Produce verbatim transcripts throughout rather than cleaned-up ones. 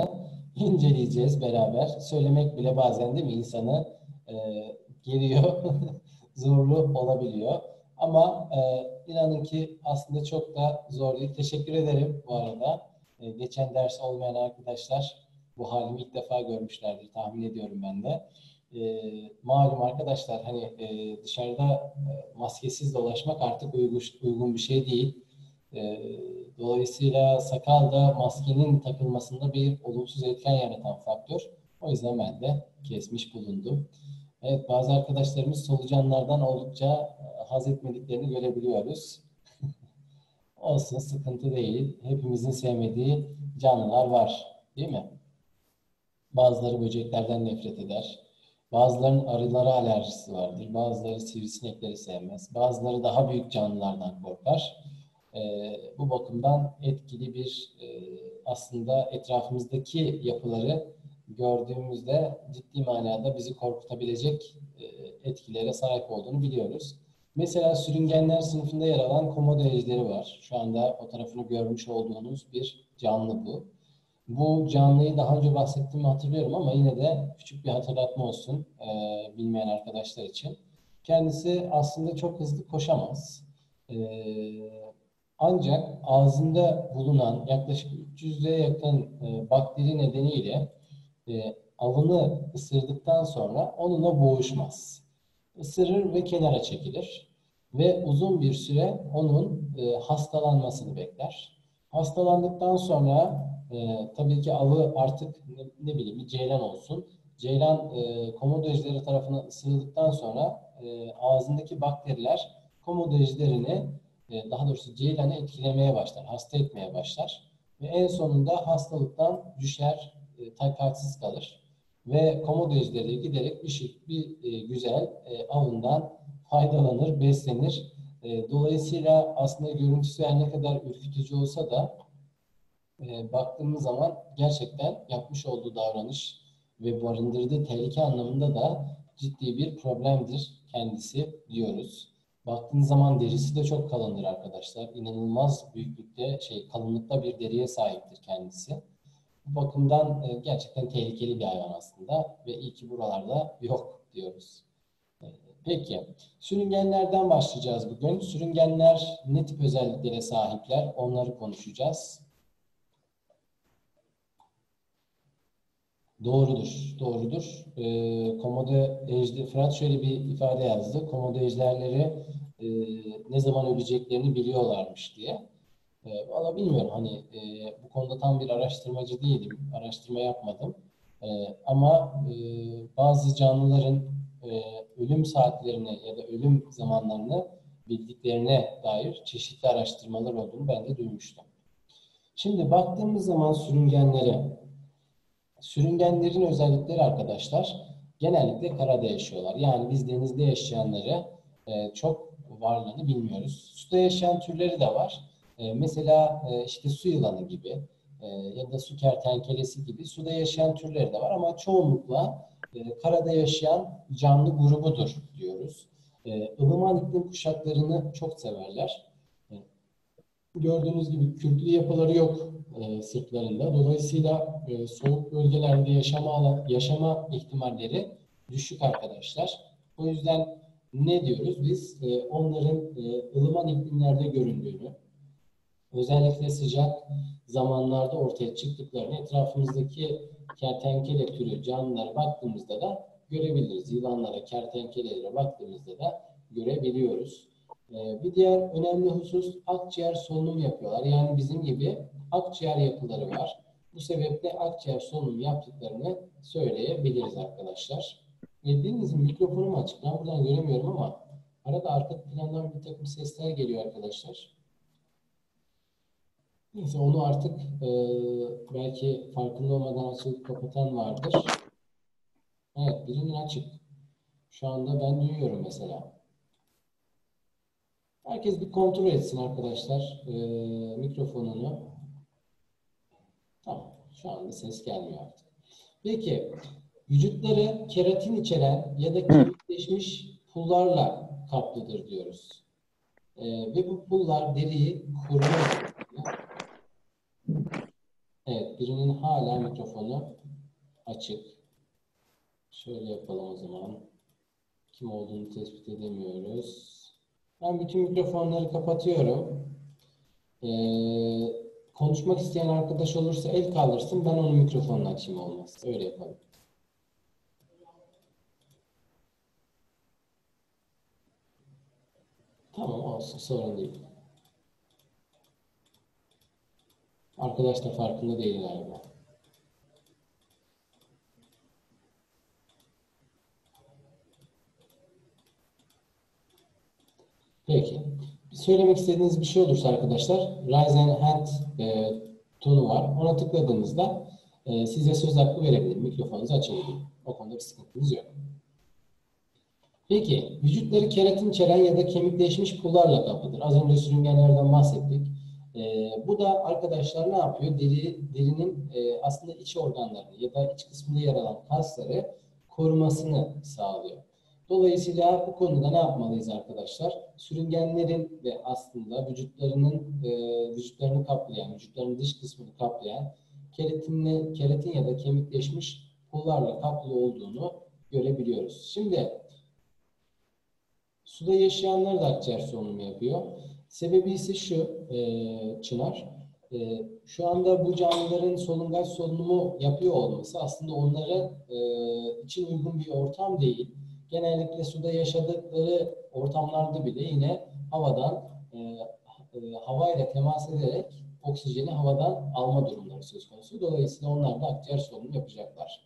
inceleyeceğiz beraber. Söylemek bile bazen değil mi insanı e, geriyor, zorlu olabiliyor. Ama e, inanın ki aslında çok da zor değil. Teşekkür ederim bu arada. E, geçen ders olmayan arkadaşlar bu halimi ilk defa görmüşlerdir tahmin ediyorum ben de. E, malum arkadaşlar hani e, dışarıda e, maskesiz dolaşmak artık uygun, uygun bir şey değil. E, dolayısıyla sakal da maskenin takılmasında bir olumsuz etken yaratan faktör. O yüzden ben de kesmiş bulundum. Evet, bazı arkadaşlarımız solucanlardan oldukça haz etmediklerini görebiliyoruz. Olsun, sıkıntı değil. Hepimizin sevmediği canlılar var, değil mi? Bazıları böceklerden nefret eder. Bazılarının arılara alerjisi vardır. Bazıları sivrisinekleri sevmez. Bazıları daha büyük canlılardan korkar. Ee, bu bakımdan etkili bir e, aslında etrafımızdaki yapıları gördüğümüzde ciddi manada bizi korkutabilecek e, etkilere sahip olduğunu biliyoruz. Mesela sürüngenler sınıfında yer alan komodo ejderi var. Şu anda fotoğrafını görmüş olduğunuz bir canlı bu. Bu canlıyı daha önce bahsettiğimi hatırlıyorum ama yine de küçük bir hatırlatma olsun e, bilmeyen arkadaşlar için. Kendisi aslında çok hızlı koşamaz. E, ancak ağzında bulunan yaklaşık üç yüze yakın e, bakteri nedeniyle e, avını ısırdıktan sonra onunla boğuşmaz. Isırır ve kenara çekilir ve uzun bir süre onun e, hastalanmasını bekler. Hastalandıktan sonra e, tabii ki avı artık ne, ne bileyim bir ceylan olsun. Ceylan e, komodo ejderi tarafından ısırıldıktan sonra e, ağzındaki bakteriler komodo ejderini e, daha doğrusu ceylanı etkilemeye başlar, hasta etmeye başlar. Ve en sonunda hastalıktan düşer, e, takatsiz kalır. Ve komodo ejderi giderek bir, şey, bir e, güzel e, avından faydalanır, beslenir. E, dolayısıyla aslında görüntüsü her ne kadar ürkütücü olsa da e, baktığımız zaman gerçekten yapmış olduğu davranış ve barındırdığı tehlike anlamında da ciddi bir problemdir kendisi diyoruz. Baktığınız zaman derisi de çok kalındır arkadaşlar. İnanılmaz büyüklükte, şey kalınlıkta bir deriye sahiptir kendisi. Bu bakımdan e, gerçekten tehlikeli bir hayvan aslında ve iyi ki buralarda yok diyoruz. E, Peki, sürüngenlerden başlayacağız bugün. Sürüngenler ne tip özelliklere sahipler? Onları konuşacağız. Doğrudur, doğrudur. E, komodo ejder, Fırat şöyle bir ifade yazdı. Komodo ejderleri e, ne zaman öleceklerini biliyorlarmış diye. E, valla bilmiyorum hani e, bu konuda tam bir araştırmacı değilim. Araştırma yapmadım. E, ama e, bazı canlıların e, ölüm saatlerini ya da ölüm zamanlarını bildiklerine dair çeşitli araştırmalar olduğunu ben de duymuştum. Şimdi baktığımız zaman sürüngenlere, sürüngenlerin özellikleri arkadaşlar genellikle karada yaşıyorlar. Yani biz denizde yaşayanları e, çok varlığını bilmiyoruz. Suda yaşayan türleri de var. E, mesela e, işte su yılanı gibi e, ya da su kertenkelesi gibi suda yaşayan türleri de var ama çoğunlukla e, karada yaşayan canlı grubudur diyoruz. E, ılıman iklim kuşaklarını çok severler. E, gördüğünüz gibi kürklü yapıları yok e, sırtlarında. Dolayısıyla e, soğuk bölgelerde yaşama alan, yaşama ihtimalleri düşük arkadaşlar. O yüzden ne diyoruz? Biz e, onların e, ılıman iklimlerde göründüğünü, özellikle sıcak zamanlarda ortaya çıktıklarını etrafımızdaki kertenkele türü canlılara baktığımızda da görebiliriz. Yılanlara, kertenkelelere baktığımızda da görebiliyoruz. Ee, bir diğer önemli husus akciğer solunumu yapıyorlar. Yani bizim gibi akciğer yapıları var. Bu sebeple akciğer solunumu yaptıklarını söyleyebiliriz arkadaşlar. Birinizin mikrofonu mu açık? Ben buradan göremiyorum ama arada arka plandan bir takım sesler geliyor arkadaşlar. Neyse onu artık e, belki farkında olmadan açılıp kapatan vardır. Evet, birinin açık. Şu anda ben duyuyorum mesela. Herkes bir kontrol etsin arkadaşlar e, mikrofonunu. Tamam, şu anda ses gelmiyor artık. Peki, vücutları keratin içeren ya da kemikleşmiş pullarla kaplıdır diyoruz. E, ve bu pullar deriyi koruma. Evet, birinin hala mikrofonu açık. Şöyle yapalım o zaman. Kim olduğunu tespit edemiyoruz. Ben bütün mikrofonları kapatıyorum. Ee, konuşmak isteyen arkadaş olursa el kaldırsın. Ben onun mikrofonunu açayım olmaz. Öyle yapalım. Tamam olsun. Sorun değil. Arkadaş da farkında değil galiba. Peki. Söylemek istediğiniz bir şey olursa arkadaşlar Raise Hand e, tonu var. Ona tıkladığınızda e, size söz hakkı verebilir. Mikrofonunuzu açabilir. O konuda bir sıkıntınız yok. Peki, vücutları keratin içeren ya da kemikleşmiş pullarla kaplıdır. Az önce sürüngenlerden bahsettik. Ee, bu da arkadaşlar ne yapıyor? Deri, derinin e, aslında iç organlarını ya da iç kısmında yer alan kasları korumasını sağlıyor. Dolayısıyla bu konuda ne yapmalıyız arkadaşlar? Sürüngenlerin ve aslında vücutlarının e, vücutlarını kaplayan, vücutlarının dış kısmını kaplayan keratinli, keratin ya da kemikleşmiş pullarla kaplı olduğunu görebiliyoruz. Şimdi suda yaşayanlar da akciğer solunumu yapıyor. Sebebi ise şu, e, Çınar. E, şu anda bu canlıların solungaç solunumu yapıyor olması aslında onlara e, için uygun bir ortam değil. Genellikle suda yaşadıkları ortamlarda bile yine havadan e, e, havayla temas ederek oksijeni havadan alma durumları söz konusu. Dolayısıyla onlar da akciğer solunumu yapacaklar.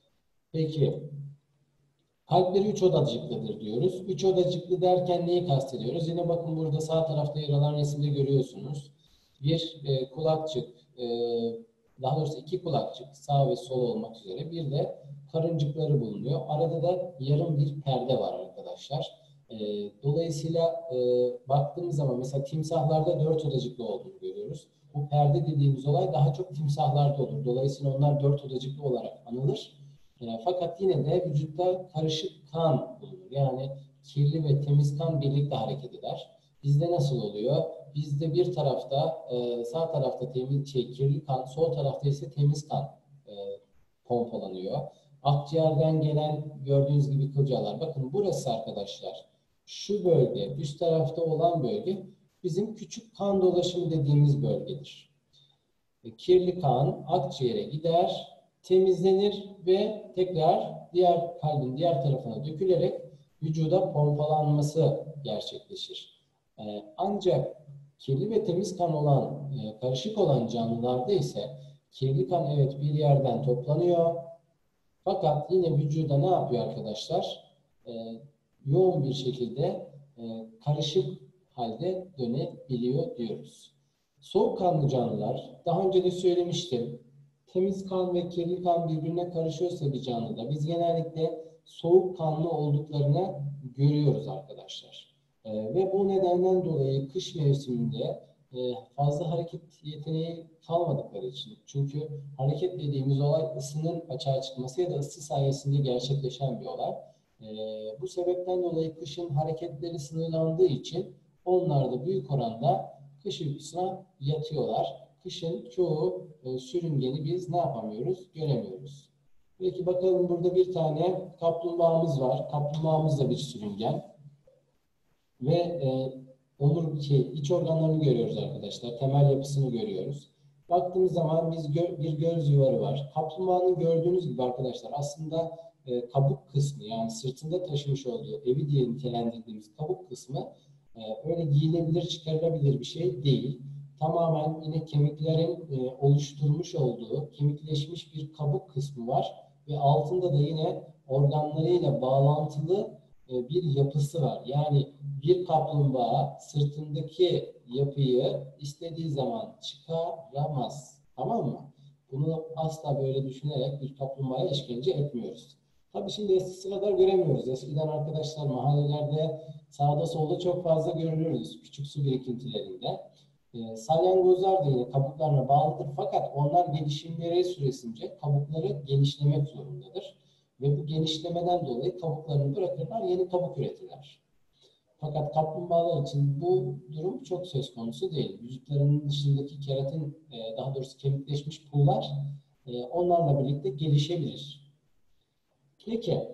Peki, kalpleri üç odacıklıdır diyoruz. Üç odacıklı derken neyi kastediyoruz? Yine bakın burada sağ tarafta yer alan resimde görüyorsunuz. Bir e, kulakçık, e, daha doğrusu iki kulakçık, sağ ve sol olmak üzere bir de karıncıkları bulunuyor. Arada da yarım bir perde var arkadaşlar. E, dolayısıyla e, baktığımız zaman mesela timsahlarda dört odacıklı olduğunu görüyoruz. Bu perde dediğimiz olay daha çok timsahlarda olur. Dolayısıyla onlar dört odacıklı olarak anılır. E, fakat yine de vücutta karışık kan bulunur. Yani kirli ve temiz kan birlikte hareket eder. Bizde nasıl oluyor? Bizde bir tarafta e, sağ tarafta temiz şey, kirli kan, sol tarafta ise temiz kan e, pompalanıyor. Akciğerden gelen gördüğünüz gibi kılcallar. Bakın burası arkadaşlar. Şu bölge, üst tarafta olan bölge bizim küçük kan dolaşımı dediğimiz bölgedir. Kirli kan akciğere gider, temizlenir ve tekrar diğer kalbin diğer tarafına dökülerek vücuda pompalanması gerçekleşir. Ee, ancak kirli ve temiz kan olan, e, karışık olan canlılarda ise kirli kan evet bir yerden toplanıyor. Fakat yine vücuda ne yapıyor arkadaşlar? Ee, yoğun bir şekilde e, karışık halde dönebiliyor diyoruz. Soğukkanlı canlılar, daha önce de söylemiştim, temiz kan ve kirli kan birbirine karışıyorsa bir canlıda biz genellikle soğukkanlı olduklarını görüyoruz arkadaşlar. Ee, ve bu nedenden dolayı kış mevsiminde e, fazla hareket yeteneği kalmadıkları için. Çünkü hareket dediğimiz olay ısının açığa çıkması ya da ısı sayesinde gerçekleşen bir olay. E, bu sebepten dolayı kışın hareketleri sınırlandığı için onlar da büyük oranda kış uykusuna yatıyorlar. Kışın çoğu e, sürüngeni biz ne yapamıyoruz? Göremiyoruz. Peki bakalım burada bir tane kaplumbağamız var. Kaplumbağamız da bir sürüngen. Ve e, omur, şey, iç organlarını görüyoruz arkadaşlar. Temel yapısını görüyoruz. Baktığımız zaman biz gö bir göz yuvarı var. Kaplumbağanın gördüğünüz gibi arkadaşlar aslında e, kabuk kısmı yani sırtında taşımış olduğu evi diye nitelendirdiğimiz kabuk kısmı e, öyle giyilebilir, çıkarılabilir bir şey değil. Tamamen yine kemiklerin e, oluşturmuş olduğu kemikleşmiş bir kabuk kısmı var ve altında da yine organlarıyla bağlantılı e, bir yapısı var. Yani bir kaplumbağa sırtındaki yapıyı istediği zaman çıkaramaz. Tamam mı? Bunu asla böyle düşünerek bir kaplumbağaya işkence etmiyoruz. Tabii şimdi eski sıralar göremiyoruz. Eskiden arkadaşlar mahallelerde sağda solda çok fazla görülürüz. Küçük su birikintilerinde. E, salyangozlar da yine kabuklarına bağlıdır. Fakat onlar gelişimleri süresince kabukları genişlemek zorundadır. Ve bu genişlemeden dolayı kabuklarını bırakırlar, yeni kabuk üretirler. Fakat kaplumbağalar için bu durum çok söz konusu değil. Vücutlarının dışındaki keratin, e, daha doğrusu kemikleşmiş pullar e, onlarla birlikte gelişebilir. Peki,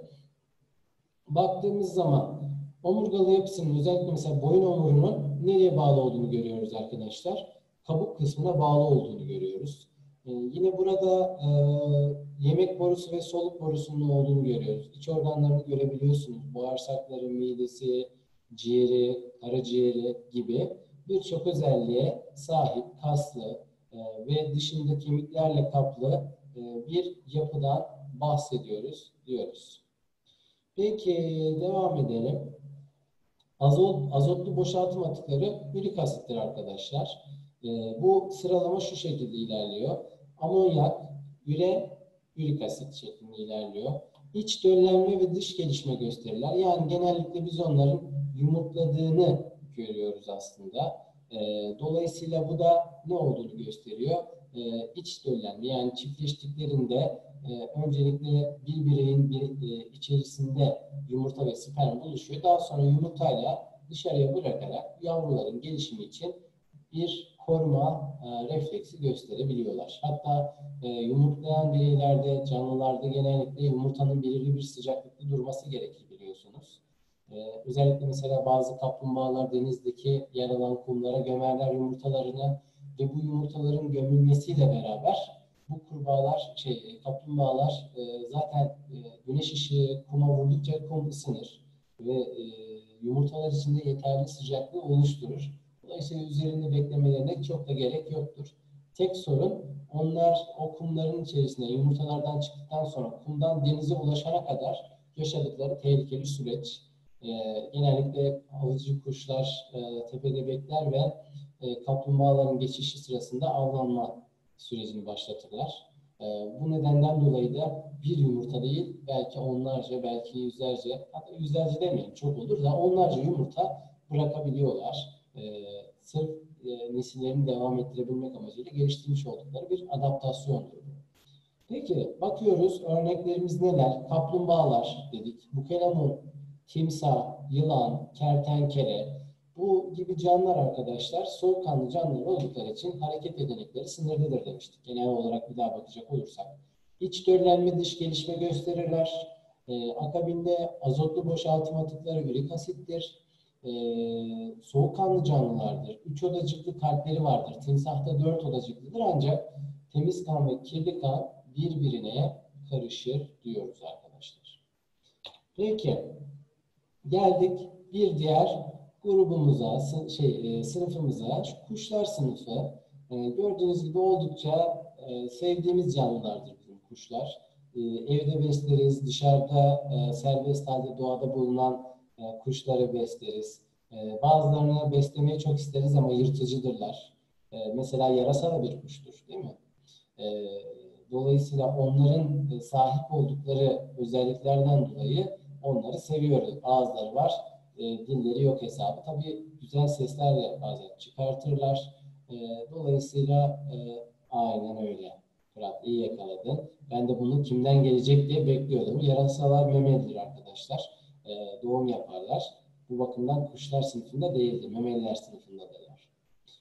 baktığımız zaman omurgalı yapısının özellikle mesela boyun omurunun nereye bağlı olduğunu görüyoruz arkadaşlar. Kabuk kısmına bağlı olduğunu görüyoruz. Ee, yine burada e, yemek borusu ve soluk borusunun olduğunu görüyoruz. İç organlarını görebiliyorsunuz. Bağırsakları, midesi, ciğeri, karaciğeri gibi birçok özelliğe sahip, kaslı e, ve dışında kemiklerle kaplı e, bir yapıdan bahsediyoruz diyoruz. Peki devam edelim. Azot, azotlu boşaltım atıkları ürik asittir arkadaşlar. E, bu sıralama şu şekilde ilerliyor. Amonyak, üre, ürik asit şeklinde ilerliyor. İç döllenme ve dış gelişme gösterirler. Yani genellikle biz onların yumurtladığını görüyoruz aslında. E, dolayısıyla bu da ne olduğunu gösteriyor? E, iç döllenme, yani çiftleştiklerinde e, öncelikle bir bireyin bir, e, içerisinde yumurta ve sperm oluşuyor. Daha sonra yumurtayla dışarıya bırakarak yavruların gelişimi için bir koruma e, refleksi gösterebiliyorlar. Hatta e, yumurtlayan bireylerde, canlılarda genellikle yumurtanın belirli bir sıcaklıkta durması gerekir biliyorsunuz. E, özellikle mesela bazı kaplumbağalar denizdeki yer alan kumlara gömerler yumurtalarını ve bu yumurtaların gömülmesiyle beraber bu kurbağalar, şey, kaplumbağalar e, zaten e, güneş ışığı kuma vurdukça kum ısınır ve e, yumurtalar içinde yeterli sıcaklığı oluşturur. Dolayısıyla üzerinde beklemelerine çok da gerek yoktur. Tek sorun onlar o kumların içerisinde yumurtalardan çıktıktan sonra kumdan denize ulaşana kadar yaşadıkları tehlikeli süreç. E, genellikle avcı kuşlar e, tepede bekler ve e, kaplumbağaların geçişi sırasında avlanma sürecini başlatırlar. E, bu nedenden dolayı da bir yumurta değil, belki onlarca, belki yüzlerce, hatta yüzlerce demeyelim çok olur da onlarca yumurta bırakabiliyorlar. E, sırf e, nesillerini devam ettirebilmek amacıyla geliştirmiş oldukları bir adaptasyondur. Peki bakıyoruz örneklerimiz neler? Kaplumbağalar dedik, bukelemun, timsah, yılan, kertenkele, bu gibi canlılar arkadaşlar soğukkanlı canlılar oldukları için hareket yetenekleri sınırlıdır demiştik. Genel olarak bir daha bakacak olursak. İç döllenme, dış gelişme gösterirler. Ee, akabinde azotlu boşaltım atıkları ürik asittir. Ee, soğukkanlı canlılardır. Üç odacıklı kalpleri vardır. Timsahta dört odacıklıdır ancak temiz kan ve kirli kan birbirine karışır diyoruz arkadaşlar. Peki geldik bir diğer grubumuza, şey, sınıfımıza, şu kuşlar sınıfı. Gördüğünüz gibi oldukça sevdiğimiz canlılardır bizim kuşlar. Evde besleriz, dışarıda serbest halde doğada bulunan kuşları besleriz. Bazılarını beslemeyi çok isteriz ama yırtıcıdırlar. Mesela yarasa da bir kuştur, değil mi? Dolayısıyla onların sahip oldukları özelliklerden dolayı onları seviyoruz. Ağızları var, e, dilleri yok hesabı. Tabii güzel sesler de bazen çıkartırlar. E, dolayısıyla e, aynen öyle. Fırat iyi yakaladın. Ben de bunu kimden gelecek diye bekliyordum. Yarasalar memelidir arkadaşlar. E, doğum yaparlar. Bu bakımdan kuşlar sınıfında değildi. Memeliler sınıfındadılar.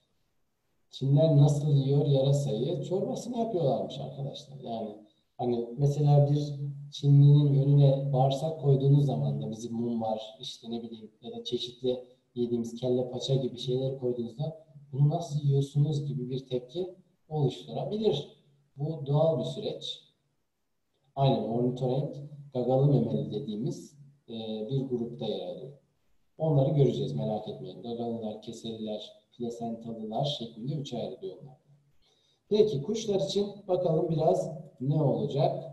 Çinler nasıl yiyor yarasayı? Çorbasını yapıyorlarmış arkadaşlar. Yani hani mesela bir Çinlinin önüne bağırsak koyduğunuz zaman da bizim mum var, işte ne bileyim ya da çeşitli yediğimiz kelle paça gibi şeyler koyduğunuzda bunu nasıl yiyorsunuz gibi bir tepki oluşturabilir. Bu doğal bir süreç. Aynen ornitorenk gagalı memeli dediğimiz e, bir grupta yer alıyor. Onları göreceğiz merak etmeyin. Gagalılar, keseliler, plasentalılar şeklinde üçe ayrılıyorlar. Peki kuşlar için bakalım biraz ne olacak?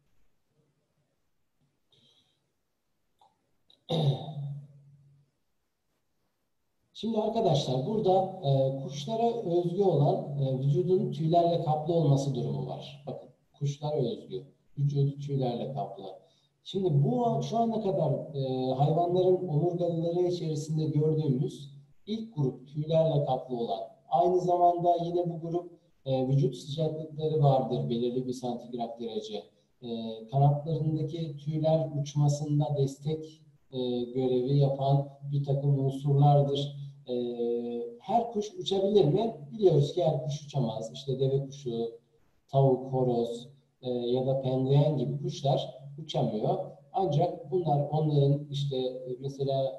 Şimdi arkadaşlar burada e, kuşlara özgü olan e, vücudun tüylerle kaplı olması durumu var. Bakın kuşlara özgü. Vücudu tüylerle kaplı. Şimdi bu şu ana kadar e, hayvanların omurgalıları içerisinde gördüğümüz ilk grup tüylerle kaplı olan. Aynı zamanda yine bu grup e, vücut sıcaklıkları vardır belirli bir santigrat derece. E, kanatlarındaki tüyler uçmasında destek e, görevi yapan bir takım unsurlardır. E, her kuş uçabilir mi? Biliyoruz ki her kuş uçamaz. İşte deve kuşu, tavuk, horoz e, ya da penguen gibi kuşlar uçamıyor. Ancak bunlar onların işte e, mesela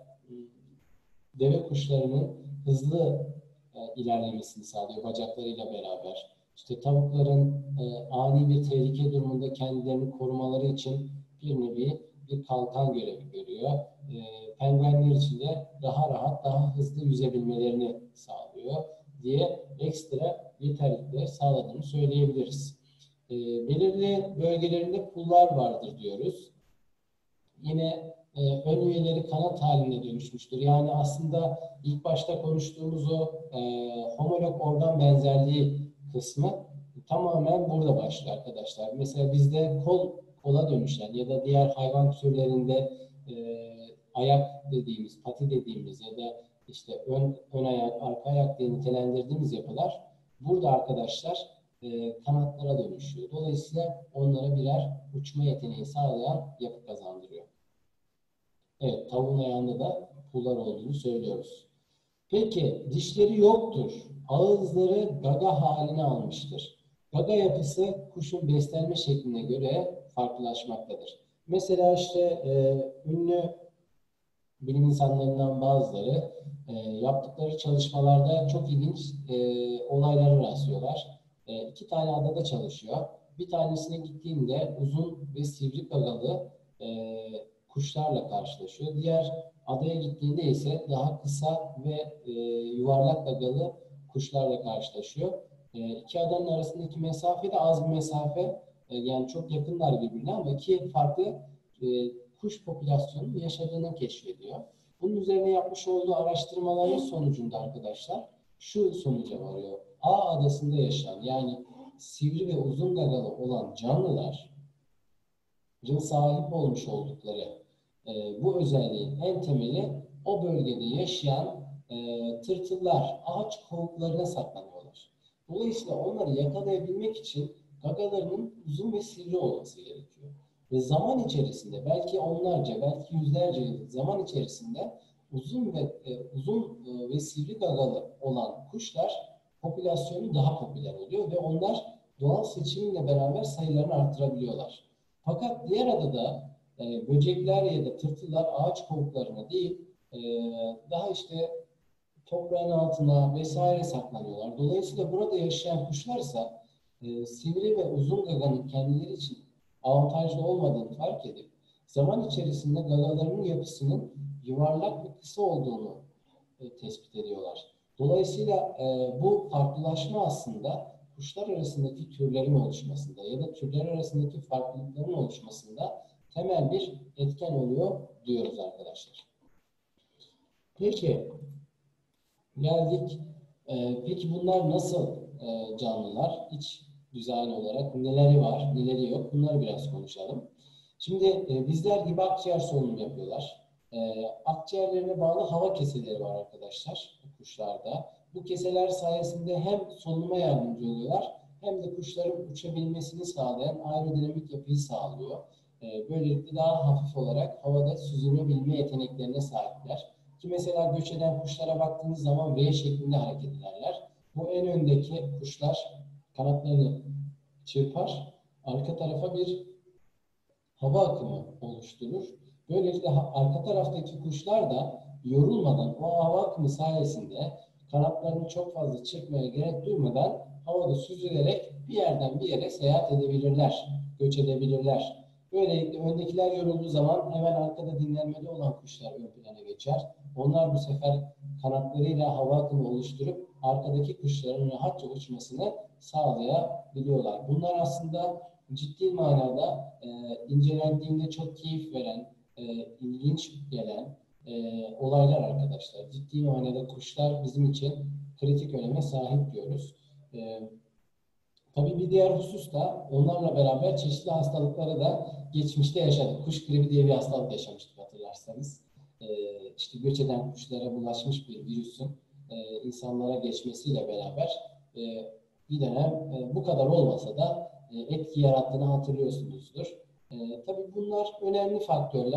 deve kuşlarının hızlı e, ilerlemesini sağlıyor bacaklarıyla beraber. İşte tavukların e, ani bir tehlike durumunda kendilerini korumaları için bir nevi bir kalkan görevi görüyor. E, penguenler için de daha rahat, daha hızlı yüzebilmelerini sağlıyor diye ekstra yeterlilikler sağladığını söyleyebiliriz. E, belirli bölgelerinde pullar vardır diyoruz. Yine e, ön üyeleri kanat haline dönüşmüştür. Yani aslında ilk başta konuştuğumuz o e, homolog organ benzerliği kısmı tamamen burada başlıyor arkadaşlar. Mesela bizde kol kola dönüşen ya da diğer hayvan türlerinde e, ayak dediğimiz, pati dediğimiz ya da işte ön, ön ayak, arka ayak diye nitelendirdiğimiz yapılar burada arkadaşlar e, kanatlara dönüşüyor. Dolayısıyla onlara birer uçma yeteneği sağlayan yapı kazandırıyor. Evet, tavuğun ayağında da pullar olduğunu söylüyoruz. Peki, dişleri yoktur. Ağızları gaga halini almıştır. Gaga yapısı kuşun beslenme şekline göre farklılaşmaktadır. Mesela işte e, ünlü bilim insanlarından bazıları e, yaptıkları çalışmalarda çok ilginç e, olaylara rastlıyorlar. E, iki tane adada çalışıyor. Bir tanesine gittiğinde uzun ve sivri gagalı e, kuşlarla karşılaşıyor. Diğer adaya gittiğinde ise daha kısa ve e, yuvarlak gagalı kuşlarla karşılaşıyor. E, iki adanın arasındaki mesafe de az bir mesafe. E, yani çok yakınlar birbirine ama iki farklı e, kuş popülasyonunun yaşadığını keşfediyor. Bunun üzerine yapmış olduğu araştırmaların sonucunda arkadaşlar şu sonuca varıyor. A adasında yaşayan yani sivri ve uzun gagalı olan canlılar sahip olmuş oldukları e, bu özelliğin en temeli o bölgede yaşayan e, tırtıllar, ağaç kovuklarına saklanıyorlar. Dolayısıyla onları yakalayabilmek için gagalarının uzun ve sivri olması gerekiyor. Ve zaman içerisinde belki onlarca, belki yüzlerce yıl zaman içerisinde uzun ve e, uzun e, ve sivri gagalı olan kuşlar popülasyonu daha popüler oluyor ve onlar doğal seçimle beraber sayılarını arttırabiliyorlar. Fakat diğer adada e, böcekler ya da tırtıllar ağaç kovuklarına değil, e, daha işte toprağın altına vesaire saklanıyorlar. Dolayısıyla burada yaşayan kuşlarsa e, sivri ve uzun gaganın kendileri için avantajlı olmadığını fark edip zaman içerisinde gagalarının yapısının yuvarlak ve kısa olduğunu e, tespit ediyorlar. Dolayısıyla e, bu farklılaşma aslında kuşlar arasındaki türlerin oluşmasında ya da türler arasındaki farklılıkların oluşmasında temel bir etken oluyor diyoruz arkadaşlar. Peki, geldik. E, peki bunlar nasıl e, canlılar? İç dizayn olarak neleri var, neleri yok? Bunları biraz konuşalım. Şimdi e, bizler gibi akciğer solunumu yapıyorlar. E, akciğerlerine bağlı hava keseleri var arkadaşlar kuşlarda. Bu keseler sayesinde hem solunuma yardımcı oluyorlar hem de kuşların uçabilmesini sağlayan aerodinamik yapıyı sağlıyor. E, böylelikle daha hafif olarak havada süzülebilme yeteneklerine sahipler. Ki mesela göç eden kuşlara baktığınız zaman V şeklinde hareket ederler. Bu en öndeki kuşlar kanatlarını çırpar, arka tarafa bir hava akımı oluşturur. Böylelikle arka taraftaki kuşlar da yorulmadan o hava akımı sayesinde kanatlarını çok fazla çırpmaya gerek duymadan havada süzülerek bir yerden bir yere seyahat edebilirler, göç edebilirler. Böylelikle öndekiler yorulduğu zaman hemen arkada dinlenmede olan kuşlar ön plana geçer. Onlar bu sefer kanatlarıyla hava akımı oluşturup arkadaki kuşların rahatça uçmasını sağlayabiliyorlar. Bunlar aslında ciddi manada e, incelendiğinde çok keyif veren, e, ilginç gelen e, olaylar arkadaşlar. Ciddi manada kuşlar bizim için kritik öneme sahip diyoruz. E, tabii bir diğer husus da onlarla beraber çeşitli hastalıkları da geçmişte yaşadık. Kuş gribi diye bir hastalık yaşamıştık hatırlarsanız. E, işte göç eden kuşlara bulaşmış bir virüsün e, insanlara geçmesiyle beraber e, bir dönem e, bu kadar olmasa da etki yarattığını hatırlıyorsunuzdur. E, tabii bunlar önemli faktörler.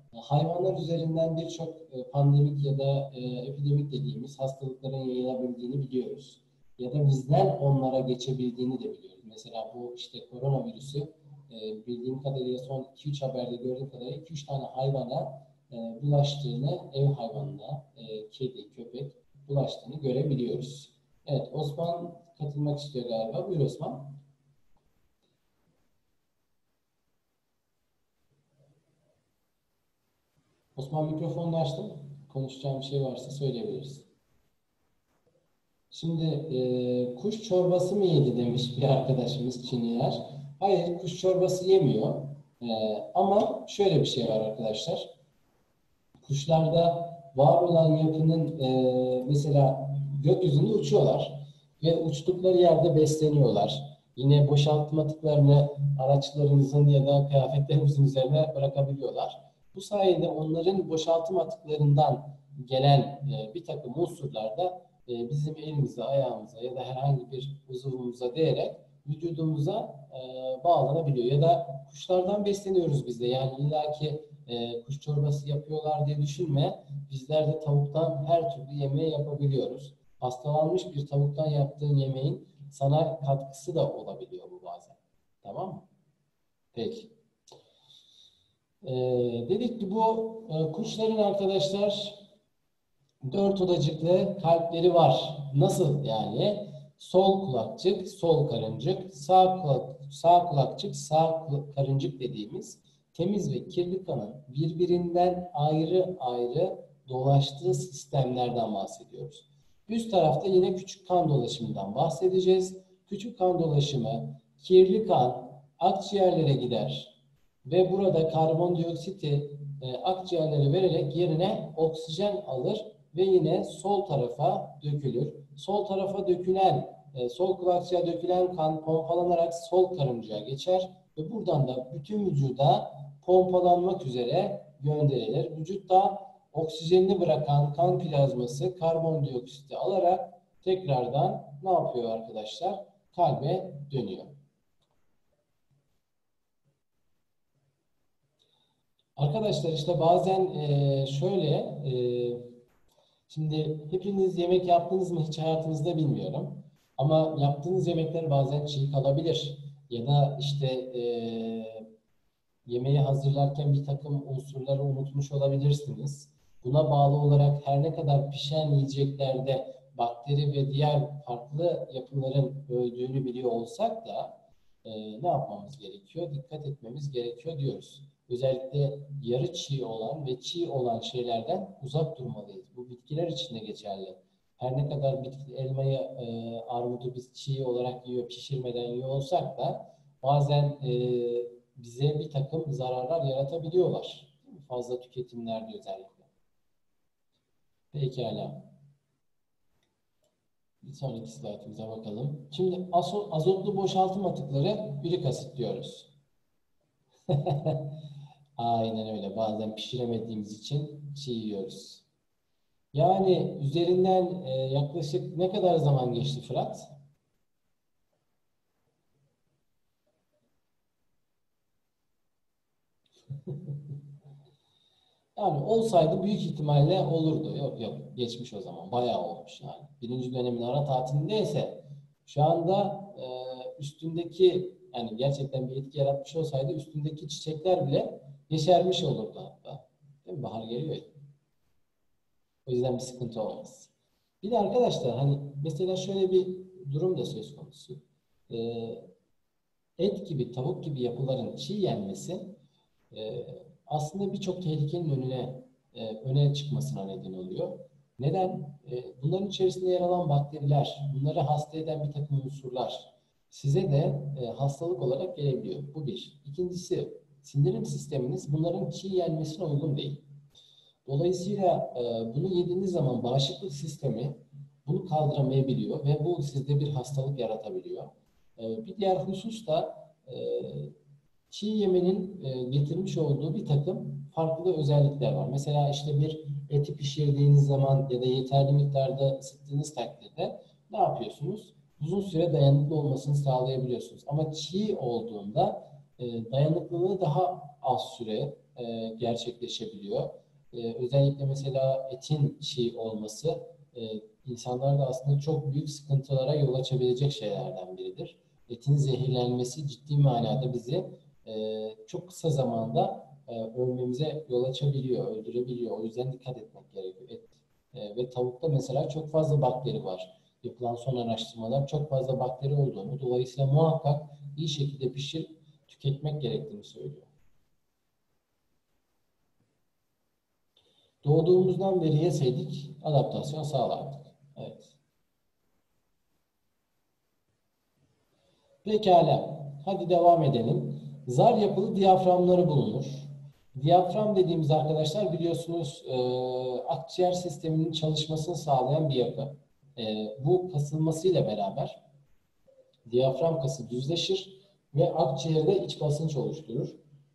Hayvanlar üzerinden birçok e, pandemik ya da e, epidemik dediğimiz hastalıkların yayılabildiğini biliyoruz. Ya da bizden onlara geçebildiğini de biliyoruz. Mesela bu işte koronavirüsü e, bildiğim kadarıyla son iki üç haberde gördüğüm kadarıyla iki üç tane hayvana e, bulaştığını, ev hayvanına, e, kedi, köpek bulaştığını görebiliyoruz. Evet, Osman katılmak istiyor galiba. Buyur Osman. Osman mikrofonunu açtım. Konuşacağım bir şey varsa söyleyebiliriz. Şimdi e, kuş çorbası mı yedi demiş bir arkadaşımız Çinliler. Hayır, kuş çorbası yemiyor. E, ama şöyle bir şey var arkadaşlar. Kuşlarda var olan yapının e, mesela gökyüzünde uçuyorlar ve uçtukları yerde besleniyorlar. Yine boşaltım atıklarını araçlarınızın ya da kıyafetlerinizin üzerine bırakabiliyorlar. Bu sayede onların boşaltım atıklarından gelen e, bir takım unsurlar da e, bizim elimize, ayağımıza ya da herhangi bir uzuvumuza değerek vücudumuza e, bağlanabiliyor. Ya da kuşlardan besleniyoruz biz de. Yani illaki e, kuş çorbası yapıyorlar diye düşünme. Bizler de tavuktan her türlü yemeği yapabiliyoruz. Hastalanmış bir tavuktan yaptığın yemeğin sana katkısı da olabiliyor bu bazen. Tamam mı? Peki. E, dedik ki bu e, kuşların arkadaşlar dört odacıklı kalpleri var. Nasıl yani? Sol kulakçık, sol karıncık, sağ kulak, sağ kulakçık, sağ karıncık dediğimiz temiz ve kirli kanın birbirinden ayrı ayrı dolaştığı sistemlerden bahsediyoruz. Üst tarafta yine küçük kan dolaşımından bahsedeceğiz. Küçük kan dolaşımı, kirli kan akciğerlere gider ve burada karbondioksiti e, akciğerlere vererek yerine oksijen alır ve yine sol tarafa dökülür. Sol tarafa dökülen, e, sol kulakçığa dökülen kan pompalanarak sol karıncaya geçer ve buradan da bütün vücuda pompalanmak üzere gönderilir. Vücutta oksijenini bırakan kan plazması karbondioksiti alarak tekrardan ne yapıyor arkadaşlar? Kalbe dönüyor. Arkadaşlar işte bazen e, şöyle e, şimdi hepiniz yemek yaptınız mı hiç hayatınızda bilmiyorum. Ama yaptığınız yemekler bazen çiğ kalabilir. Ya da işte e, yemeği hazırlarken bir takım unsurları unutmuş olabilirsiniz. Buna bağlı olarak her ne kadar pişen yiyeceklerde bakteri ve diğer farklı yapıların öldüğünü biliyor olsak da e, ne yapmamız gerekiyor? Dikkat etmemiz gerekiyor diyoruz. Özellikle yarı çiğ olan ve çiğ olan şeylerden uzak durmalıyız. Bu bitkiler için de geçerli. Her ne kadar bitki, elmayı, e, armudu biz çiğ olarak yiyor, pişirmeden yiyor olsak da bazen e, bize bir takım zararlar yaratabiliyorlar. Fazla tüketimlerde özellikle. Pekala. Bir sonraki slaytımıza bakalım. Şimdi azotlu boşaltım atıkları ürik asit diyoruz. Aynen öyle. Bazen pişiremediğimiz için çiğ yiyoruz. Yani üzerinden e, yaklaşık ne kadar zaman geçti Fırat? Yani olsaydı büyük ihtimalle olurdu. Yok yok geçmiş o zaman. Bayağı olmuş yani. Birinci dönemin ara tatilindeyse şu anda e, üstündeki yani gerçekten bir etki yaratmış olsaydı üstündeki çiçekler bile yeşermiş olurdu hatta. Değil mi? Bahar geliyor ya. O yüzden bir sıkıntı olmaz. Bir de arkadaşlar hani mesela şöyle bir durum da söz konusu. E, et gibi, tavuk gibi yapıların çiğ yenmesi e, aslında birçok tehlikenin önüne e, öne çıkmasına neden oluyor. Neden? E, bunların içerisinde yer alan bakteriler, bunları hasta eden bir takım unsurlar size de e, hastalık olarak gelebiliyor. Bu bir. İkincisi, sindirim sisteminiz bunların çiğ yenmesine uygun değil. Dolayısıyla e, bunu yediğiniz zaman bağışıklık sistemi bunu kaldıramayabiliyor ve bu sizde bir hastalık yaratabiliyor. E, bir diğer husus da e, çiğ yemenin e, getirmiş olduğu bir takım farklı özellikler var. Mesela işte bir eti pişirdiğiniz zaman ya da yeterli miktarda ısıttığınız takdirde ne yapıyorsunuz? Uzun süre dayanıklı olmasını sağlayabiliyorsunuz. Ama çiğ olduğunda e, dayanıklılığı daha az süre e, gerçekleşebiliyor. E, özellikle mesela etin çiğ olması e, insanlarda aslında çok büyük sıkıntılara yol açabilecek şeylerden biridir. Etin zehirlenmesi ciddi manada bizi e, çok kısa zamanda e, ölmemize yol açabiliyor, öldürebiliyor. O yüzden dikkat etmek gerekiyor. Et e, ve tavukta mesela çok fazla bakteri var. Yapılan son araştırmalar çok fazla bakteri olduğunu, dolayısıyla muhakkak iyi şekilde pişirip tüketmek gerektiğini söylüyor. Doğduğumuzdan beri yeseydik adaptasyon sağlardık. Evet. Pekala. Hadi devam edelim. Zar yapılı diyaframları bulunur. Diyafram dediğimiz arkadaşlar biliyorsunuz e, akciğer sisteminin çalışmasını sağlayan bir yapı. E, bu kasılmasıyla beraber diyafram kası düzleşir ve akciğerde iç basınç oluşturur.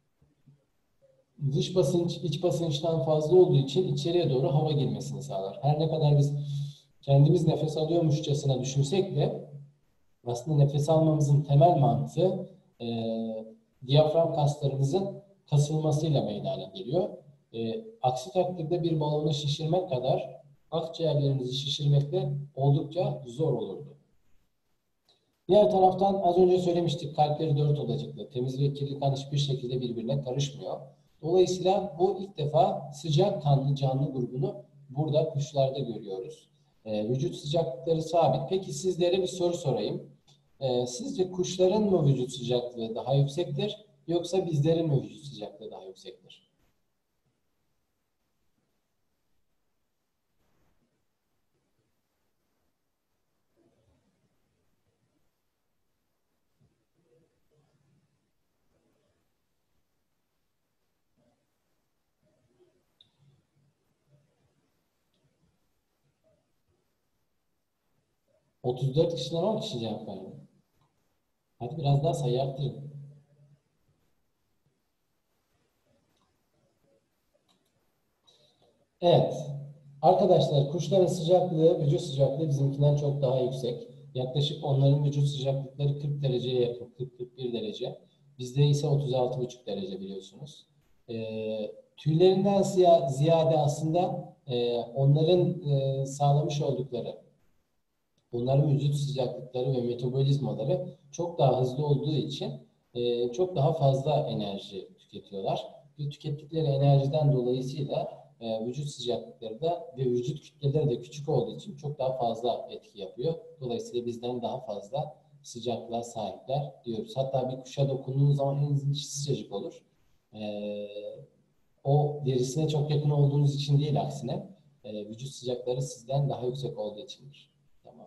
Dış basınç iç basınçtan fazla olduğu için içeriye doğru hava girmesini sağlar. Her ne kadar biz kendimiz nefes alıyormuşçasına düşünsek de aslında nefes almamızın temel mantığı e, diyafram kaslarımızın kasılmasıyla meydana geliyor. E, aksi takdirde bir balonu şişirmek kadar akciğerlerimizi şişirmek de oldukça zor olurdu. Diğer taraftan az önce söylemiştik kalpleri dört odacıklı. Temiz ve kirli kan hiçbir şekilde birbirine karışmıyor. Dolayısıyla bu ilk defa sıcak kanlı canlı grubunu burada kuşlarda görüyoruz. E, vücut sıcaklıkları sabit. Peki sizlere bir soru sorayım. E, sizce kuşların mı vücut sıcaklığı daha yüksektir yoksa bizlerin mi vücut sıcaklığı daha yüksektir? otuz dört kişiden on kişi cevap verdi. Hadi biraz daha sayı arttırın. Evet. Arkadaşlar kuşların sıcaklığı, vücut sıcaklığı bizimkinden çok daha yüksek. Yaklaşık onların vücut sıcaklıkları kırk dereceye yakın, kırk kırk bir derece. Bizde ise otuz altı buçuk derece biliyorsunuz. Ee, tüylerinden ziyade aslında e, onların e, sağlamış oldukları, onların vücut sıcaklıkları ve metabolizmaları çok daha hızlı olduğu için e, çok daha fazla enerji tüketiyorlar. Bu tükettikleri enerjiden dolayısıyla e, vücut sıcaklıkları da ve vücut kütleleri de küçük olduğu için çok daha fazla etki yapıyor. Dolayısıyla bizden daha fazla sıcaklığa sahipler diyoruz. Hatta bir kuşa dokunduğunuz zaman elinizin içi sıcacık olur. E, o derisine çok yakın olduğunuz için değil aksine e, vücut sıcakları sizden daha yüksek olduğu içindir. Tamam.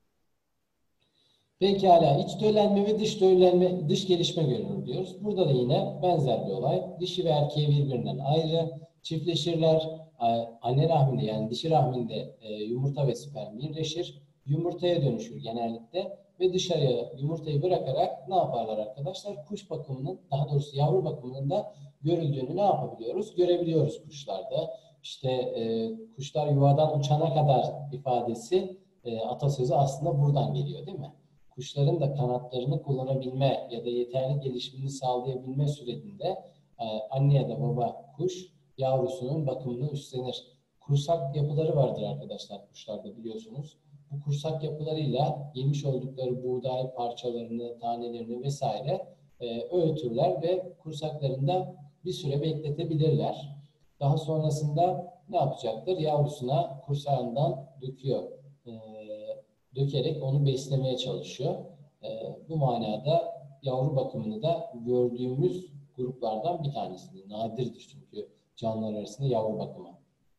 Pekala iç döllenme ve dış döllenme, dış gelişme görünür diyoruz. Burada da yine benzer bir olay. Dişi ve erkeği birbirinden ayrı çiftleşirler. Anne rahminde yani dişi rahminde e, yumurta ve sperm birleşir. Yumurtaya dönüşür genellikle ve dışarıya yumurtayı bırakarak ne yaparlar arkadaşlar? Kuş bakımının daha doğrusu yavru bakımının da görüldüğünü ne yapabiliyoruz? Görebiliyoruz kuşlarda. İşte e, kuşlar yuvadan uçana kadar ifadesi e, atasözü aslında buradan geliyor değil mi? Kuşların da kanatlarını kullanabilme ya da yeterli gelişimini sağlayabilme sürecinde e, anne ya da baba kuş yavrusunun bakımını üstlenir. Kursak yapıları vardır arkadaşlar kuşlarda biliyorsunuz. Bu kursak yapılarıyla yemiş oldukları buğday parçalarını, tanelerini vesaire e, öğütürler ve kursaklarında bir süre bekletebilirler. Daha sonrasında ne yapacaktır? Yavrusuna kursağından döküyor. E, dökerek onu beslemeye çalışıyor. E, bu manada yavru bakımını da gördüğümüz gruplardan bir tanesidir. Nadirdir çünkü canlılar arasında yavru bakımı.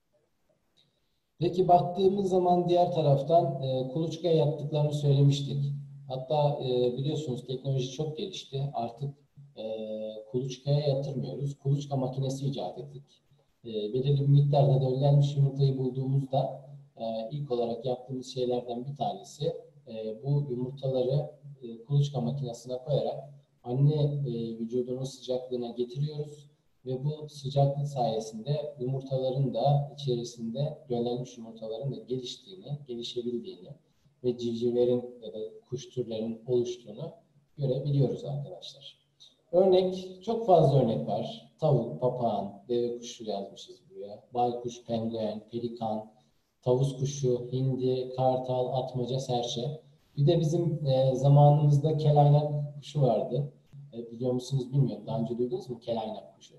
Peki baktığımız zaman diğer taraftan e, kuluçkaya yattıklarını söylemiştik. Hatta e, biliyorsunuz teknoloji çok gelişti. Artık e, kuluçkaya yatırmıyoruz. Kuluçka makinesi icat ettik. E, belirli bir miktarda döllenmiş yumurtayı bulduğumuzda e, ilk olarak yaptığımız şeylerden bir tanesi e, bu yumurtaları e, kuluçka makinesine koyarak anne e, vücudunun sıcaklığına getiriyoruz. Ve bu sıcaklık sayesinde yumurtaların da içerisinde döllenmiş yumurtaların da geliştiğini, gelişebildiğini ve civcivlerin ya da kuş türlerinin oluştuğunu görebiliyoruz arkadaşlar. Örnek, çok fazla örnek var. Tavuk, papağan, deve kuşu yazmışız buraya. Baykuş, penguen, pelikan, tavus kuşu, hindi, kartal, atmaca, serçe. Bir de bizim e, zamanımızda kelaynak kuşu vardı. E, biliyor musunuz bilmiyorum. Daha önce duydunuz mu kelaynak kuşu?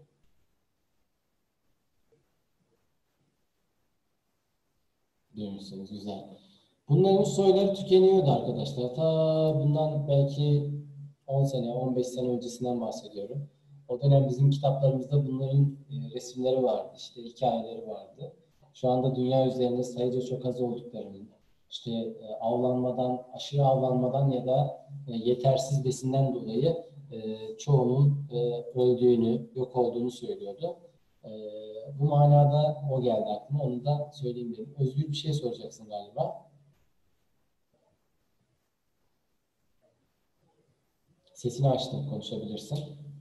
Duymuşsunuz, güzel. Bunların soyları tükeniyordu arkadaşlar. Ta bundan belki on sene, on beş sene öncesinden bahsediyorum. O dönem bizim kitaplarımızda bunların e, resimleri vardı, işte hikayeleri vardı. Şu anda dünya üzerinde sayıca çok az olduklarının, işte e, avlanmadan, aşırı avlanmadan ya da e, yetersiz besinden dolayı e, çoğunun e, öldüğünü, yok olduğunu söylüyordu. E, Bu manada o geldi aklıma, onu da söyleyeyim dedim. Özgür bir şey soracaksın galiba. Sesini açtım, konuşabilirsin.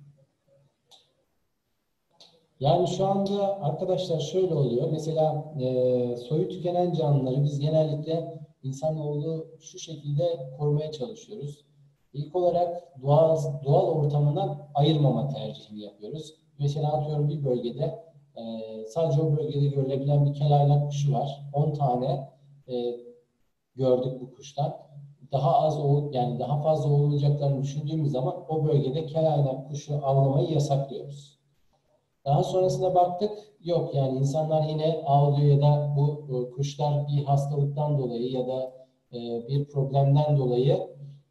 Yani şu anda arkadaşlar şöyle oluyor. Mesela e, soyu tükenen canlıları biz genellikle insanoğlu şu şekilde korumaya çalışıyoruz. İlk olarak doğal, doğal ortamından ayırmama tercihini yapıyoruz. Mesela atıyorum bir bölgede e, sadece o bölgede görülebilen bir kelaynak kuşu var. on tane e, gördük bu kuştan. Daha az ol, yani daha fazla olmayacaklarını düşündüğümüz zaman o bölgede kelaynak kuşu avlamayı yasaklıyoruz. Daha sonrasında baktık, yok yani insanlar yine avlıyor ya da bu e, kuşlar bir hastalıktan dolayı ya da e, bir problemden dolayı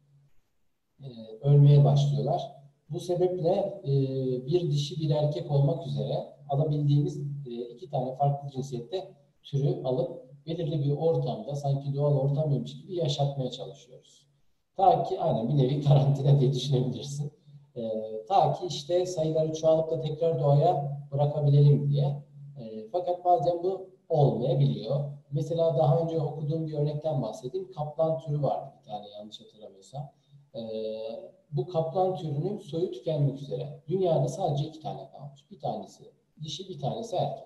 e, ölmeye başlıyorlar. Bu sebeple e, bir dişi bir erkek olmak üzere alabildiğimiz e, iki tane farklı cinsiyette türü alıp belirli bir ortamda sanki doğal ortamıymış gibi yaşatmaya çalışıyoruz. Ta ki aynen bir nevi karantina diye düşünebilirsin. E, ta ki işte sayıları çoğalıp da tekrar doğaya bırakabilelim diye. E, fakat bazen bu olmayabiliyor. Mesela daha önce okuduğum bir örnekten bahsedeyim. Kaplan türü vardı bir tane yanlış hatırlamıyorsam. E, Bu kaplan türünün soyu tükenmek üzere. Dünyada sadece iki tane kalmış. Bir tanesi dişi, bir tanesi erkek.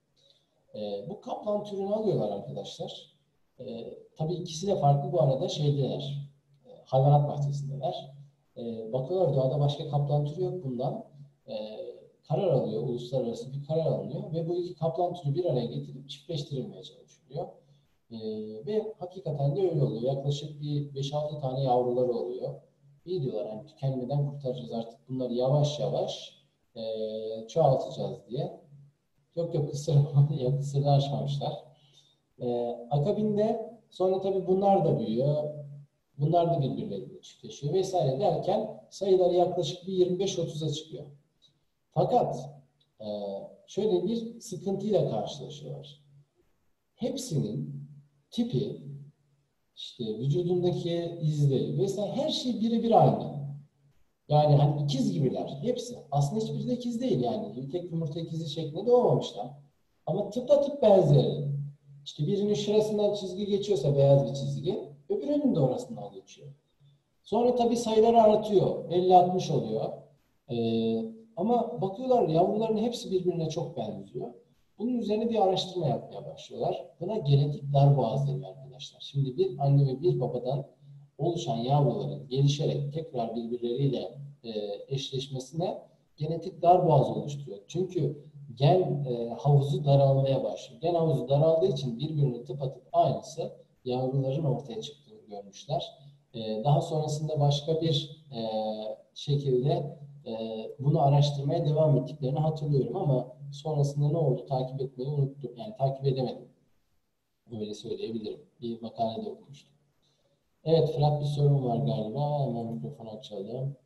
E, bu kaplan türünü alıyorlar arkadaşlar. E, tabii ikisi de farklı bu arada şeydeler. E, hayvanat bahçesindeler. E, bakıyorlar doğada başka kaplan türü yok bundan. E, Karar alıyor, uluslararası bir karar alınıyor ve bu iki kaplan türü bir araya getirip çiftleştirilmeye çalışılıyor. E, Ve hakikaten de öyle oluyor. Yaklaşık bir beş altı tane yavruları oluyor. İyi diyorlar hani tükenmeden kurtaracağız artık bunları yavaş yavaş e, çoğaltacağız diye. Yok yok kısır, yok kısırını aşmamışlar. Ee, akabinde sonra tabii bunlar da büyüyor. Bunlar da birbirleriyle çiftleşiyor vesaire derken sayıları yaklaşık bir yirmi beş otuza çıkıyor. Fakat e, şöyle bir sıkıntıyla karşılaşıyorlar. Hepsinin tipi, işte vücudundaki izleri vesaire her şey birebir aynı. Yani hani ikiz gibiler hepsi. Aslında hiçbiri de ikiz değil yani. Tek yumurta ikizi şeklinde doğmamışlar. Ama tıpatıp benzeri. İşte birinin şurasından çizgi geçiyorsa beyaz bir çizgi, öbürünün de orasından geçiyor. Sonra tabii sayıları artıyor. elli altmış oluyor. Ee, Ama bakıyorlar yavruların hepsi birbirine çok benziyor. Bunun üzerine bir araştırma yapmaya başlıyorlar. Buna genetik darboğaz deniyor arkadaşlar. Şimdi bir anne ve bir babadan oluşan yavruların gelişerek tekrar birbirleriyle e, eşleşmesine genetik darboğaz oluşturuyor. Çünkü gen e, havuzu daralmaya başlıyor. Gen havuzu daraldığı için birbirine tıpatıp aynısı yavruların ortaya çıktığını görmüşler. E, daha sonrasında başka bir e, şekilde e, bunu araştırmaya devam ettiklerini hatırlıyorum ama sonrasında ne oldu takip etmeyi unuttum. Yani takip edemedim. Öyle söyleyebilirim. Bir makalede okumuştum. Evet Fırat bir sorun var galiba. Hemen mikrofonu açalım.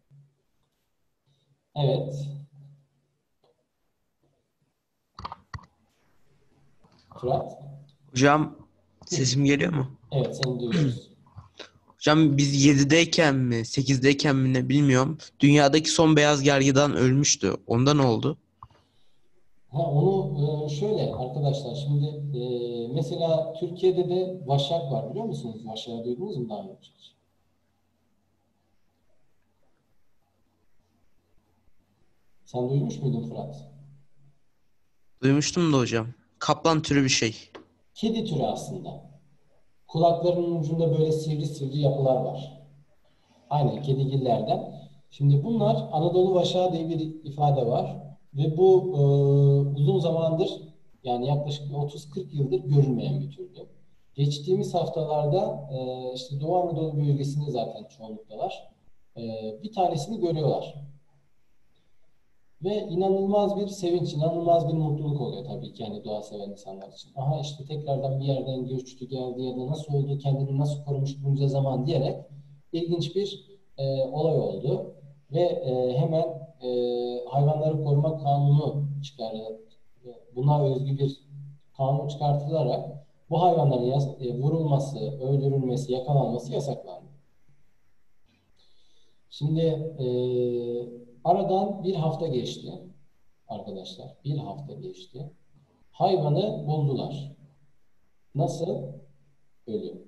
Evet. Fırat. Hocam Hı. sesim geliyor mu? Evet seni duyuyoruz. Hocam biz yedideyken mi sekizdeyken mi ne bilmiyorum. Dünyadaki son beyaz gergedan ölmüştü. Onda ne oldu? Ha, onu e, şöyle arkadaşlar şimdi e, mesela Türkiye'de de vaşak var biliyor musunuz? Vaşağı duydunuz mu daha önce? Sen duymuş muydun Fırat? Duymuştum da hocam. Kaplan türü bir şey. Kedi türü aslında. Kulaklarının ucunda böyle sivri sivri yapılar var. Aynen kedigillerden. Şimdi bunlar Anadolu vaşağı diye bir ifade var ve bu e, uzun zamandır yani yaklaşık otuz kırk yıldır görülmeyen bir türdü. Geçtiğimiz haftalarda e, işte Doğu Anadolu bölgesinde zaten çoğunluktalar. E, bir tanesini görüyorlar. Ve inanılmaz bir sevinç, inanılmaz bir mutluluk oluyor tabii ki yani doğa seven insanlar için. Aha işte tekrardan bir yerden göçtü geldi ya da nasıl oldu, kendini nasıl korumuş bunca zaman diyerek ilginç bir e, olay oldu. Ve e, hemen e, hayvanları koruma kanunu çıkardı. Buna özgü bir kanun çıkartılarak bu hayvanların yas- e, vurulması, öldürülmesi, yakalanması yasaklandı. Şimdi e, aradan bir hafta geçti arkadaşlar. Bir hafta geçti. Hayvanı buldular. Nasıl? Ölü.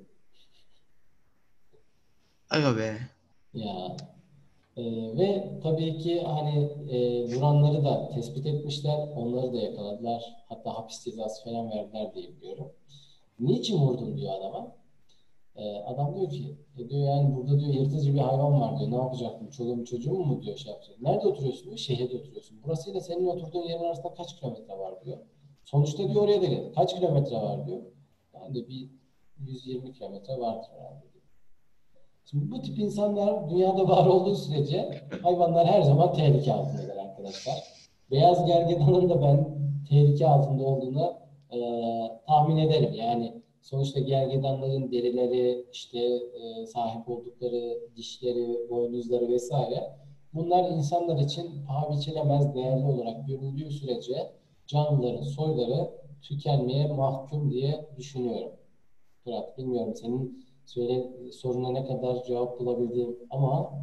Aga be. Ya e, ve tabii ki hani e, vuranları da tespit etmişler. Onları da yakaladılar. Hatta hapis cezası falan verdiler diye biliyorum. Niçin vurdun diyor adama. E, adam diyor ki e, diyor yani burada diyor yırtıcı bir hayvan var diyor. Ne yapacaktım? Çoluğum çocuğum mu diyor şey yapacak. Nerede oturuyorsun diyor. Şehirde oturuyorsun. Burasıyla senin oturduğun yerin arasında kaç kilometre var diyor. Sonuçta diyor oraya da gel. Kaç kilometre var diyor. Yani de bir yüz yirmi kilometre vardır herhalde diyor. Şimdi bu tip insanlar dünyada var olduğu sürece hayvanlar her zaman tehlike altındadır arkadaşlar. Beyaz gergedanın da ben tehlike altında olduğunu e, tahmin ederim. Yani sonuçta gergedanların derileri, işte e, sahip oldukları dişleri, boynuzları vesaire bunlar insanlar için paha biçilemez değerli olarak görüldüğü sürece canlıların soyları tükenmeye mahkum diye düşünüyorum. Fırat, bilmiyorum senin söyle soruna ne kadar cevap bulabildiğim ama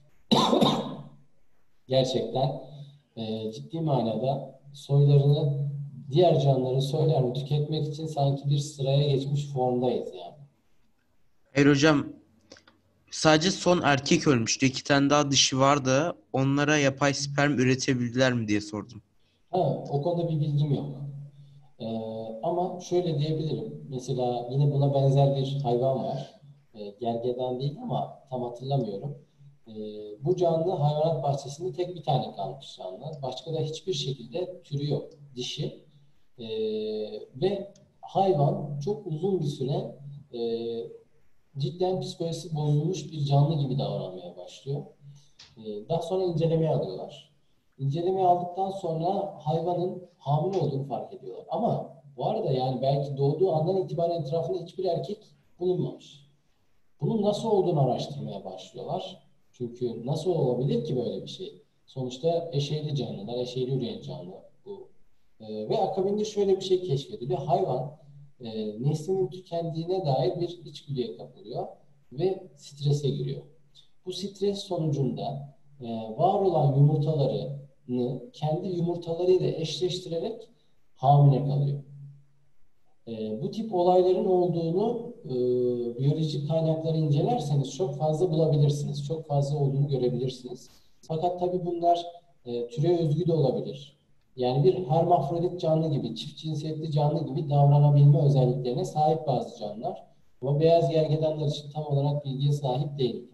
gerçekten e, ciddi manada soylarını diğer canlıların soylarını tüketmek için sanki bir sıraya geçmiş formdayız yani. Hayır hocam, sadece son erkek ölmüştü. İki tane daha dişi vardı. Onlara yapay sperm üretebildiler mi diye sordum. Ha, o konuda bir bilgim yok. Ee, ama şöyle diyebilirim. Mesela yine buna benzer bir hayvan var. Ee, gergedan değil ama tam hatırlamıyorum. Ee, bu canlı hayvanat bahçesinde tek bir tane kalmış canlı. Başka da hiçbir şekilde türü yok. Dişi. Ee, ve hayvan çok uzun bir süre e, cidden psikolojisi bozulmuş bir canlı gibi davranmaya başlıyor. Ee, daha sonra incelemeye alıyorlar. İncelemeye aldıktan sonra hayvanın hamile olduğunu fark ediyorlar. Ama bu arada yani belki doğduğu andan itibaren etrafında hiçbir erkek bulunmamış. Bunun nasıl olduğunu araştırmaya başlıyorlar. Çünkü nasıl olabilir ki böyle bir şey? Sonuçta eşeyli canlılar, eşeyli üreyen canlı bu. Ee, ve akabinde şöyle bir şey keşfediliyor. Hayvan e, neslinin tükendiğine dair bir içgüdüye kapılıyor ve strese giriyor. Bu stres sonucunda e, var olan yumurtalarını kendi yumurtalarıyla eşleştirerek hamile kalıyor. E, bu tip olayların olduğunu e, biyolojik kaynakları incelerseniz çok fazla bulabilirsiniz. Çok fazla olduğunu görebilirsiniz. Fakat tabii bunlar e, türe özgü de olabilir. Yani bir hermafrodit canlı gibi, çift cinsiyetli canlı gibi davranabilme özelliklerine sahip bazı canlılar. Ama beyaz gergedanlar için tam olarak bilgiye sahip değilim.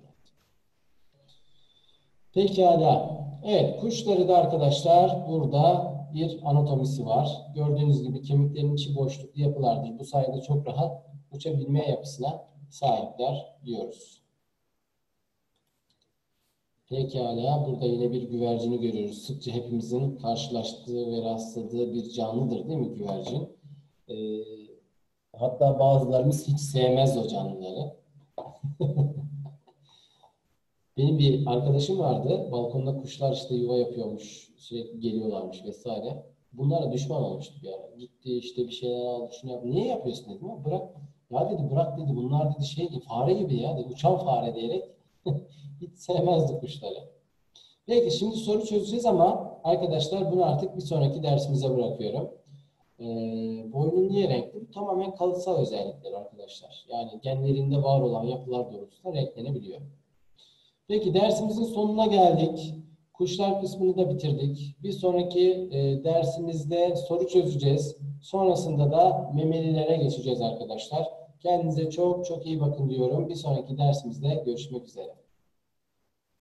Pekala. Evet, kuşları da arkadaşlar burada bir anatomisi var. Gördüğünüz gibi kemiklerin içi boşluklu yapılardır. Bu sayede çok rahat uçabilme yapısına sahipler diyoruz. Pekala. Burada yine bir güvercini görüyoruz. Sıkça hepimizin karşılaştığı ve rastladığı bir canlıdır değil mi güvercin? Ee, hatta bazılarımız hiç sevmez o canlıları. Benim bir arkadaşım vardı. Balkonda kuşlar işte yuva yapıyormuş. Sürekli geliyorlarmış vesaire. Bunlara düşman olmuştu bir ara. Gitti işte bir şeyler aldı, şunu yaptı. Niye yapıyorsun dedim ama bırak. Ya dedi bırak dedi. Bunlar dedi şey gibi fare gibi ya dedi. Uçan fare diyerek hiç sevmezdi kuşları. Peki şimdi soru çözeceğiz ama arkadaşlar bunu artık bir sonraki dersimize bırakıyorum. Ee, boynun niye renkli? Bu tamamen kalıtsal özellikler arkadaşlar. Yani genlerinde var olan yapılar doğrultusunda renklenebiliyor. Peki dersimizin sonuna geldik. Kuşlar kısmını da bitirdik. Bir sonraki e, dersimizde soru çözeceğiz. Sonrasında da memelilere geçeceğiz arkadaşlar. Kendinize çok çok iyi bakın diyorum. Bir sonraki dersimizde görüşmek üzere.